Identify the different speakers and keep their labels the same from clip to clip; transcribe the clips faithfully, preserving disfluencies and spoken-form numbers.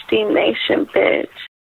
Speaker 1: Nasty Nation, bitch.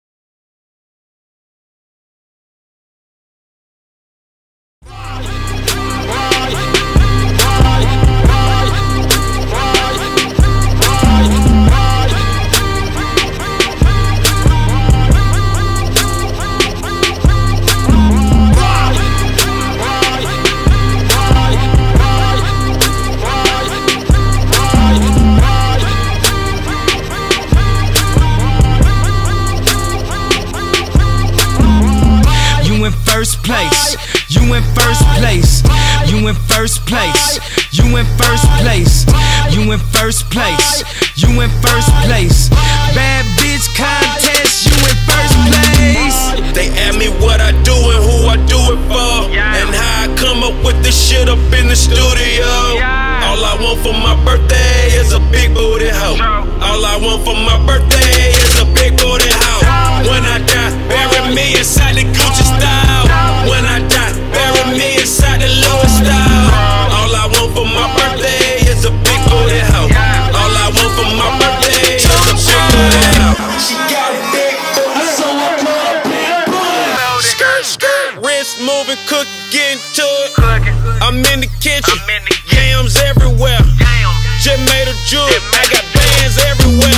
Speaker 2: First place, you in first place, you in first place, you in first place, you in first place, you in first place. Bad bitch contest, you in first place.
Speaker 3: They ask me what I do and who I do it for, and how I come up with this shit up in the studio. All I want for my birthday is a big booty hoe. All I want for my birthday is a big booty hoe. When I die, bury me inside the Gucci style. When I die, bury me inside the Louis style. All I want for my birthday is a big booty hoe. All I want for my birthday is a big booty hoe. She got a big booty, so I put a big booty. Skirt, skirt, wrist moving, cook, getting to it. I'm in the kitchen, yams everywhere. Just made a jewel, I got bands everywhere.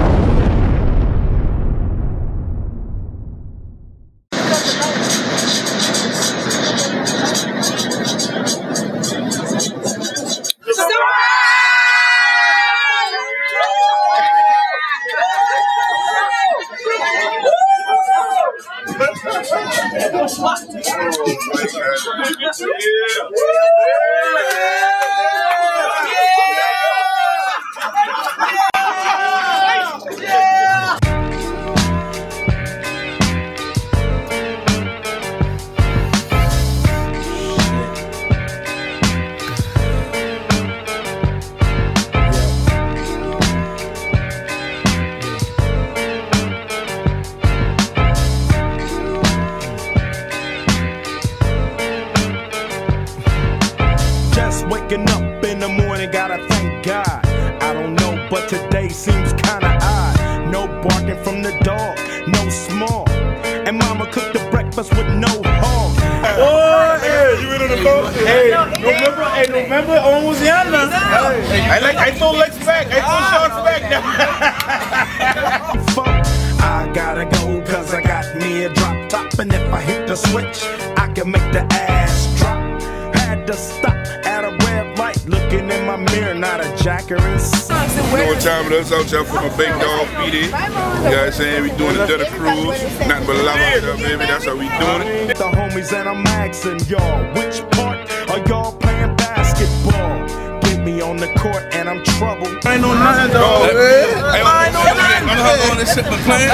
Speaker 4: Waking up in the morning, gotta thank God. I don't know, but today seems kinda odd. No barking from the dog, no small. And mama cooked the breakfast with no hog.
Speaker 5: Oh, hey, you in on the phone? Hey, November, hey, November, almost yonder. I like, I throw legs back, I throw shots back now.
Speaker 4: Fuck, I gotta go, cause I got me a drop top. And if I hit the switch, I can make the ass drop. Had to stop at a red light, looking in my mirror, not a jacker in sight.
Speaker 6: You know what time it is? Out here for my big dog, P D. You know what I'm saying? We doing the Delta Cruise. Nothing but love out there, baby. That's how we doing it.
Speaker 4: The homies and I'm asking y'all, which part are y'all playing basketball? Get me on the court and I'm troubled.
Speaker 5: I ain't know nothing, dog.
Speaker 6: I ain't know nothing. I'm not on this shit, my plan.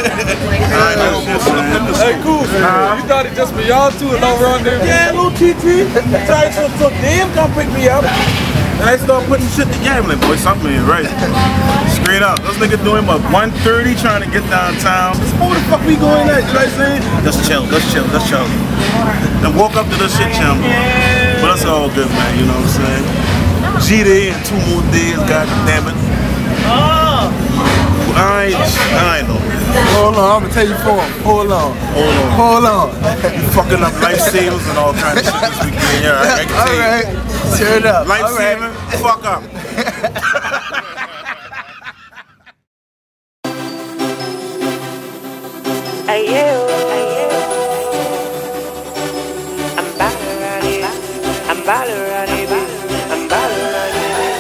Speaker 7: Hey, cool. You thought it just for y'all two and don't run there?
Speaker 5: Yeah, little T T. Tried to so damn come pick me up. And I start putting shit together. I'm like, boy, something ain't right. Straight up. Those niggas doing what, one thirty trying to get downtown. Where the fuck we going at? You know what I'm saying? Just chill, just chill, just chill. Then walk up to the shit channel. But that's all good, man. You know what I'm saying? G Day in two more days, god damn it. Oh. I ain't, I ain't know.
Speaker 7: Hold on, I'm gonna tell you for him. Hold on.
Speaker 5: Hold on.
Speaker 7: Hold on.
Speaker 5: You fucking up lifesavers and all kinds of shit this weekend. Yeah, I, I can tell you.
Speaker 7: All right. Turn it up.
Speaker 5: Lifesaver,
Speaker 7: right.
Speaker 5: fuck up.
Speaker 1: Hey, you. I'm about to run it. I'm about to run it. I'm about to run it.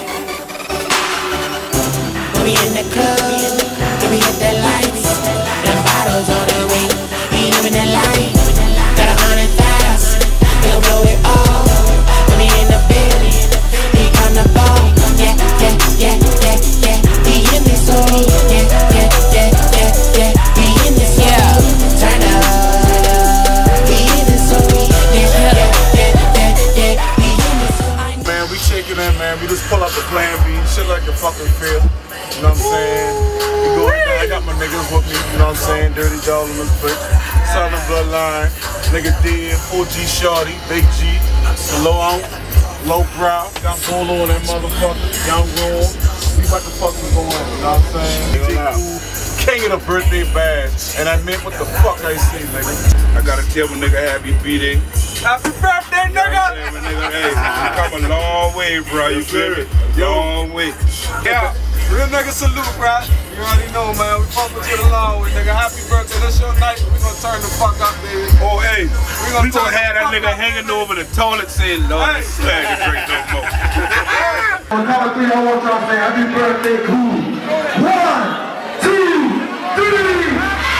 Speaker 8: We in the club, we hit the lights, them bottles on the ring, we living that life. Got a hundred thousand, we'll blow it all. When we in the building, we on the ball. Yeah, yeah, yeah, yeah, yeah. We in this zone. Yeah, yeah, yeah, yeah, yeah. We in this zone. Turn up. We in this zone. Yeah, yeah, yeah, yeah, yeah. We in this zone.
Speaker 5: Man, we shaking it, man. We just pull up the plan B, shit like a fucking feel. You know what I'm saying? We go I got my niggas with me, you know what I'm saying? Dirty Dog in this bitch. Southern Bloodline, nigga D, O G Shorty, Big G, low out, low brow, got polo on that motherfucker, young roll. We about to fucking go in, you know what I'm saying? king of the birthday bash, and I meant what the fuck I say, nigga.
Speaker 6: I gotta tell my nigga happy B-Day.
Speaker 7: Happy birthday, nigga!
Speaker 6: You know nigga? Hey, you come a long way, bro. You feel me? Long way.
Speaker 7: Yeah, real nigga salute, bro. You already know, man. We fuck with you the long way, nigga. Happy birthday. That's your night. We gonna turn the fuck up, baby.
Speaker 6: Oh, hey.
Speaker 7: We gonna,
Speaker 6: we gonna have that nigga up. hanging over the toilet saying, Lord, hey. Swag to drink no more.
Speaker 9: On count of three, I want y'all to say happy birthday, cool. One, two, three.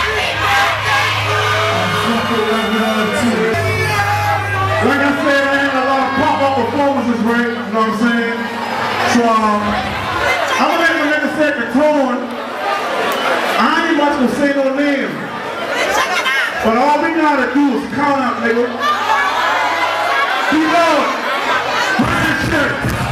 Speaker 9: Like I said, I had a lot of pop-up performances, right? You know what I'm saying? So, um, I'm gonna let my nigga set the tone. I ain't much gonna say no name. But all we gotta do is count up, nigga. Keep going. Put this shit.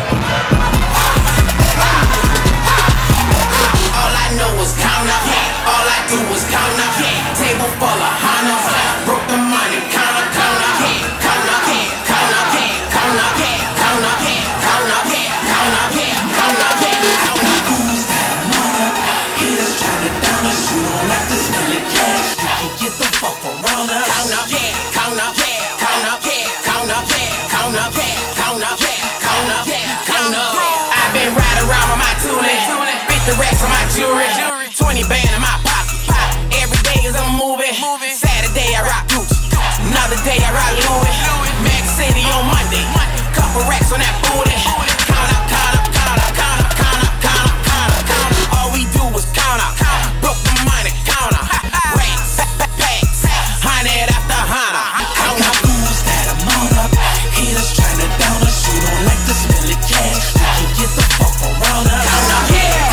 Speaker 8: All I know is count up. All I do is count up. Table full of hunters. Broke the money, count up, count up. Count up, count up, count up, count up, count up, count up, count up, count up, count up. Who's that mother? Haters trying to down us. You don't have to smell it cash. You can get the fuck around us. Count up, count up, count up, count up, count up, count up, count up, count up. I've been riding around with my tooling. The racks on my jewelry, twenty band in my pocket. Every day is I'm moving. Saturday I rock Gucci, another day I rock Louis. Max City on Monday, couple racks on that booty. Count up, count up, count up, count up, count up, count up, count up, count up. All we do is count up. Broke the money, count up. Racks, packs, hundred after hundred. Count up. Who's that among up? Haters trying to down us. You don't like to smell the cash. You can get the fuck around us. Count up.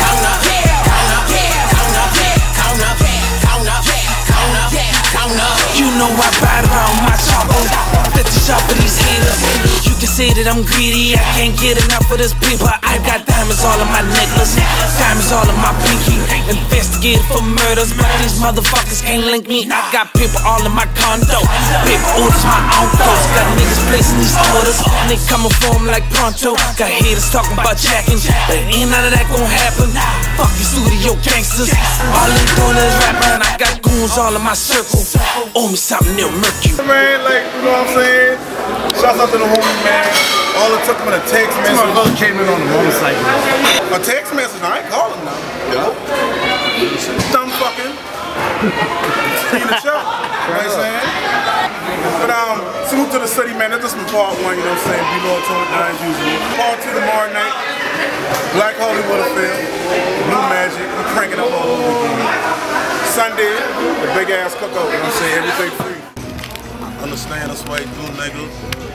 Speaker 8: You know I ride around my chopper, fifty shot for these haters. You can say that I'm greedy, I can't get enough of this paper. I got diamonds all in my necklace, diamonds all in my pinky. Investigated for murders, but these motherfuckers can't link me. I got paper all in my condo, paper orders my uncles. Got niggas placing these orders, they coming for them like pronto. Got haters talking about jacking, but ain't none of that gon' happen. Fuck you studio gangsters, all they doing is rapping. I got goons all in my circle. Owe me something near Mercury.
Speaker 5: Man, like, you know what I'm saying? Shouts out to the homie, man. All it took me a text message. My brother came in on the motorcycle. A text message, I ain't calling now. Yo. Dumb fucking. Taking the show. You know what I'm saying? But um, salute to the city, man. That's just from part one, you know what I'm saying? Be loyal to it, as usual. Part two tomorrow night. Black Hollywood Affair. Blue Magic. We're cranking up all over again. Sunday, the big ass cookout, you know what I'm saying? Everything free. Understand that's why you do, niggas.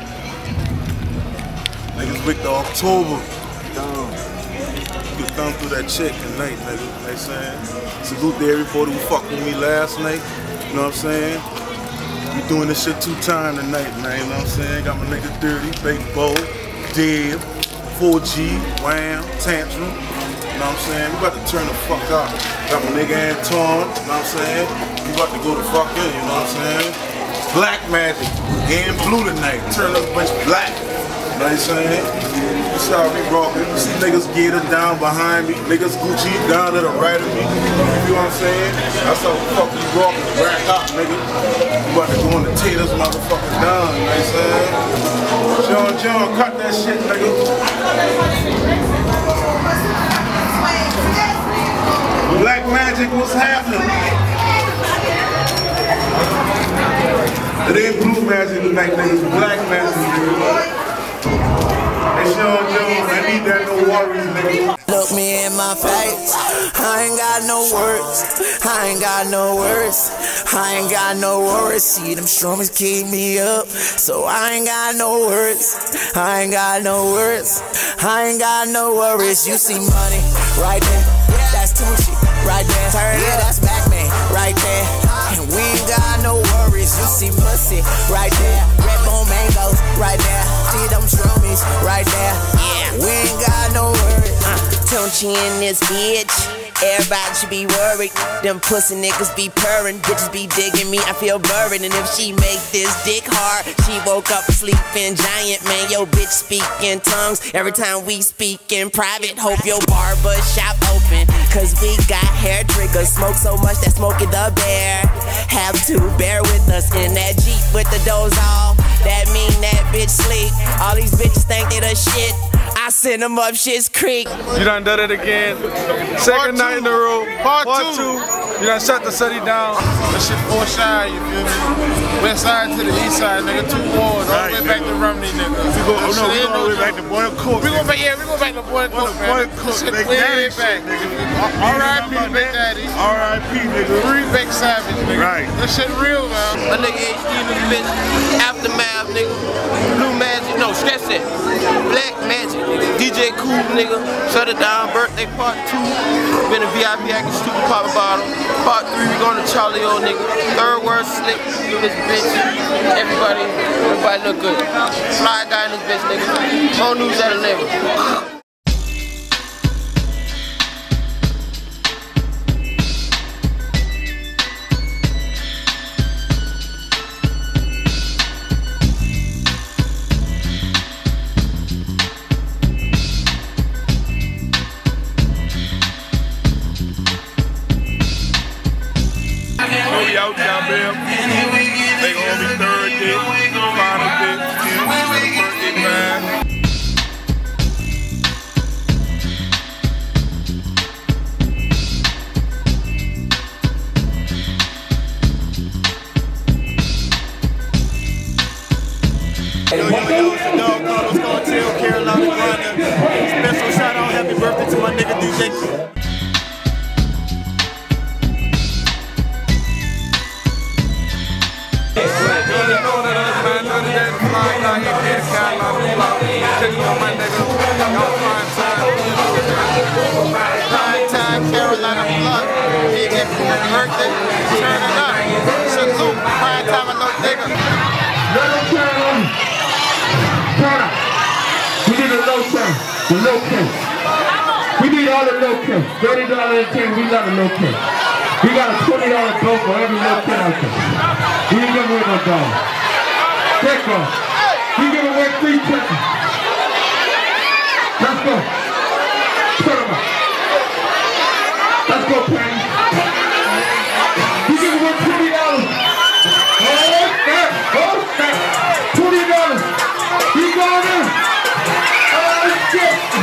Speaker 5: Niggas week to October. You can thumb through that chick tonight, nigga. You know what I'm saying? Salute to everybody who fucked with me last night. You know what I'm saying? We doing this shit two times tonight, man. You know what I'm saying? Got my nigga Dirty, Big Bo, Dib, four G, Wham, Tantrum. You know what I'm saying? We about to turn the fuck up. Got my nigga Anton, you know what I'm saying? We about to go the fuck in, you know what I'm saying? Black Magic, in blue tonight. Turn up a bunch of black. You know what I'm saying? That's how we rockin'. You see niggas Gator down behind me, niggas Gucci down to the right of me. You know what I'm saying? That's how the fuck we rockin'. Rack up, nigga. We about to go on the taters motherfuckers down, you know what I'm saying? John John, cut that shit, nigga. Black Magic, what's happening? It ain't Blue Magic tonight, niggas. Black Magic, nigga. Hey, Sean Jones, I need that no worries, nigga.
Speaker 8: Look me in my face, I ain't got no words, I ain't got no words, I ain't got no worries. See them strummers keep me up, so I ain't got no words, I ain't got no words, I ain't got no worries. You see money right there, that's Tunchi right there, yeah, that's Batman right there, and we ain't got no worries. You see pussy right there, red bone mangoes right there, see them strummies right there, yeah, we ain't got no worries. Uh. Tunchi in this bitch, everybody should be worried. Them pussy niggas be purring, bitches be digging me, I feel buried. And if she make this dick hard, she woke up sleeping giant. Man, yo bitch speak in tongues every time we speak in private. Hope your barber shop open, cause we got hair hair trigger. Smoke so much that smoking the bear. Have to bear with us in that Jeep with the doors off. That mean that bitch sleep. All these bitches think they the shit. I send them up Shit's Creek.
Speaker 7: You done done it again. Second night in a row. Part, Part two. two. You done shut the city down. That shit four shy, you feel me? West side to the east side, nigga. Two wars. All the way back to Romney, nigga. We go, oh, no, we go all the way back to Boyle Court. We go back, yeah, we go back to Boyle Court, man. Boyle Court, shit way back, nigga. R I P Big Daddy. R I P nigga. Free Big Savage, nigga. Right. That shit real, man.
Speaker 10: My nigga H D in this bitch. Aftermath, nigga. Blue Magic, no, stress it. Black Magic, nigga. D J Cool, nigga. Shut it down. Birthday part two. Been a V I P acting stupid pop a bottle. Part three, we going to Charlie old nigga. Third word slick. This bitch. Everybody, everybody look good. Fly guy in this bitch, nigga. More news at eleven.
Speaker 6: We out there, man. They gonna be third day, final day, birthday man.
Speaker 9: Yo, yo, yo, it's your dog Carlos Cartel, Carolina Grinder. Special shout out, happy birthday to my nigga D J.
Speaker 7: Time Carolina Blood. He get birthday, turn it up. Salute, prime time I know nigga.
Speaker 9: Little turn. Turn up. We need a low turn. The low king. We need all the low king. thirty dollars a king, we love a low king. We got a twenty dollar bill for every low king out there. We ain't giving away no dog. Take off. We giving away free chicken. Let's go. Put them up. Let's go, Penny. We giving away twenty dollars. Hold that. Hold that. twenty dollars. We going in. Oh, shit.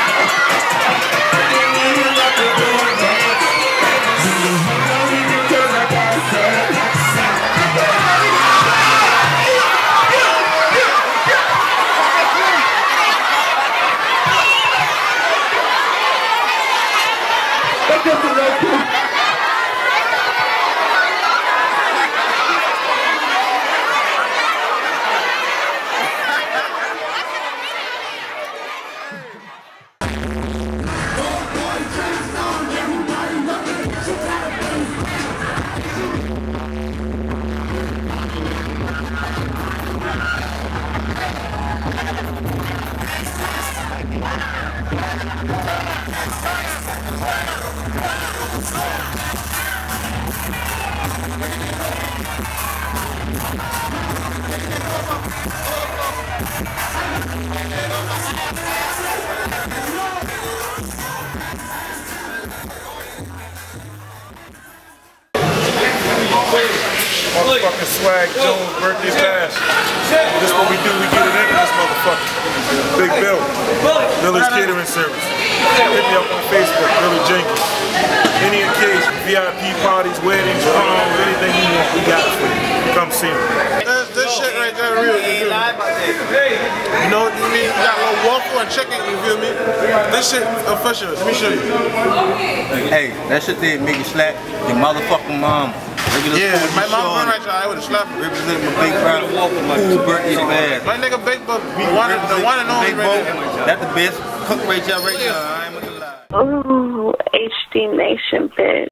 Speaker 5: Motherfucking Swag Jones birthday bash. This is what we do, we get it into this motherfucker. Big Bill, Billy's Catering Service. Hit me up on Facebook, Billy Jenkins. Any occasion, V I P parties, weddings, proms, anything you want, we got it for you. Come see me.
Speaker 7: This, this shit right there real, you feel me? You know what I mean? You got a little waffle and chicken, you feel me? This shit official, let me show you.
Speaker 11: Hey, that shit there make you slap your motherfucking mom.
Speaker 7: Yeah, my mom run right there, I would've slapped her.
Speaker 11: Representing my big crowd, cool birthday bad.
Speaker 7: My nigga Big Bo, one, the one and only right there.
Speaker 11: That's the best cook right there, right there. I ain't gonna lie.
Speaker 12: Ooh, H D Nation, bitch.